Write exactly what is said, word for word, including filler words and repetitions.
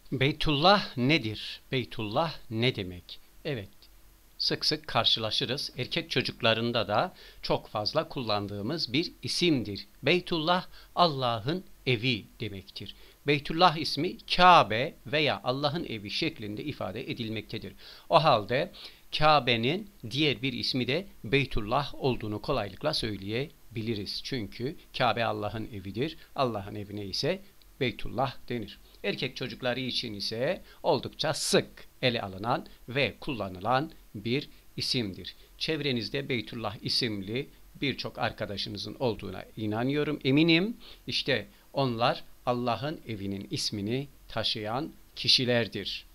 Beytullah nedir? Beytullah ne demek? Evet, sık sık karşılaşırız. Erkek çocuklarında da çok fazla kullandığımız bir isimdir. Beytullah Allah'ın evi demektir. Beytullah ismi Kabe veya Allah'ın evi şeklinde ifade edilmektedir. O halde Kabe'nin diğer bir ismi de Beytullah olduğunu kolaylıkla söyleyebiliriz. Çünkü Kabe Allah'ın evidir. Allah'ın evine ise Beytullah denir. Erkek çocukları için ise oldukça sık ele alınan ve kullanılan bir isimdir. Çevrenizde Beytullah isimli birçok arkadaşınızın olduğuna inanıyorum, eminim. İşte onlar Allah'ın evinin ismini taşıyan kişilerdir.